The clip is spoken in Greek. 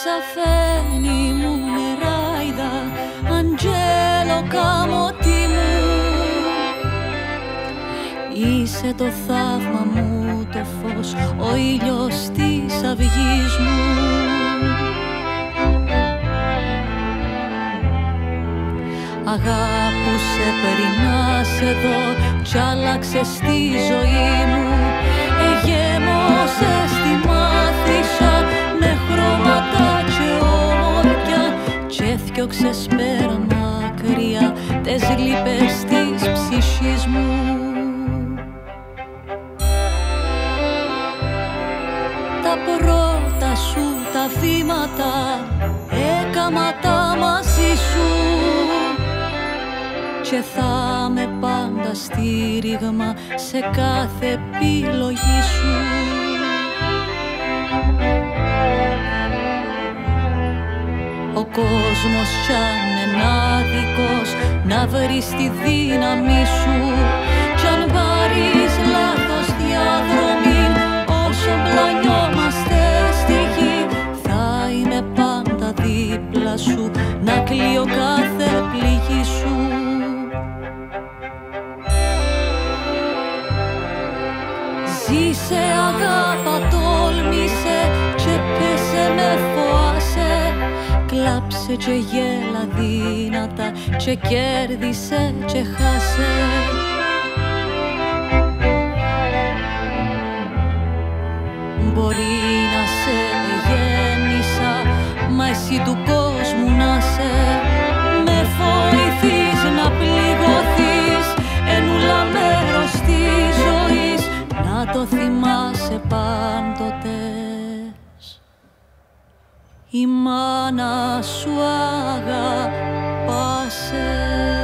Σαφένη μου νεράιδα, Αντζέλο καμωτή μου. Είσαι το θαύμα μου, το φως, ο ήλιος της αυγής μου. Αγάπουσε πριν να σε δω κι άλλαξες τη ζωή μου. Εγέμωσες τη μάθησα με χρώματα και όμορφια κι έφτιαξες πέρα μακριά τες λύπες της ψυχής μου. Τα πρώτα σου τα βήματα έκαμα τα μαζί σου και θα με πάντα στήριγμα σε κάθε επιλογή σου. Ο κόσμος κι αν είναι άδικος να βρεις τη δύναμη σου κι αν πάρεις λάθος διαδρομή όσο πλανιόμαστε στη γη θα είμαι πάντα δίπλα σου να κλείω κάθε πληγή σου. Ζήσε αγάπα, τόλμησε και πέσε με φοάσαι. Κλάψε και γέλα δυνατά και κέρδισε και χάσε. Μπορεί να σε γέννησα, μα εσύ του κόσμου να σε. Με βοηθείς να πληγωθείς, ενούλα μέρος της ζωής, να το θυμάσαι πάντοτε. Η μάνα σου αγαπάσε.